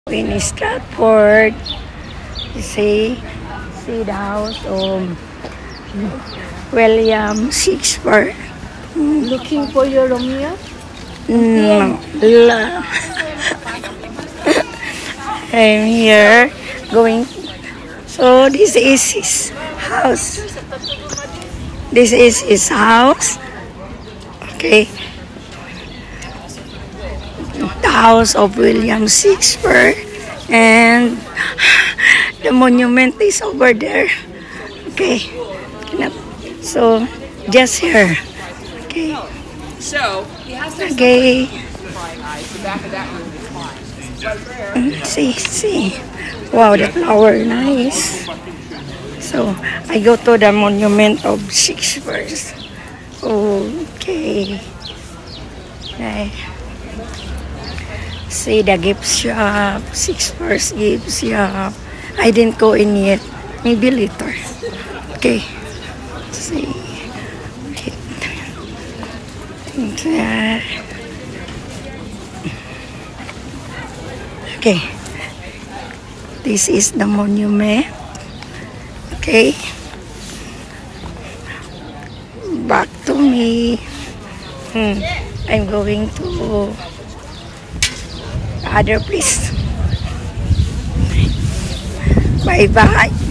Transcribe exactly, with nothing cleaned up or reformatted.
In Stratford, you see, see the house of William Shakespeare. Looking for your Romeo? No, la. I'm here going. So this is his house. This is his house. Okay. The house of William Shakespeare, and the monument is over there. Okay, so just here. Okay. So he has to Okay. the back of that room is fine. Right there. See, see. Wow, the flower, nice. So I go to the monument of Shakespeare. Okay. Okay. See the gift shop, Shakespeare's gift shop. I didn't go in yet. Maybe later. Okay. See. Okay. Okay. This is the monument. Okay. Back to me. Hmm. I'm going to other place. Bye bye.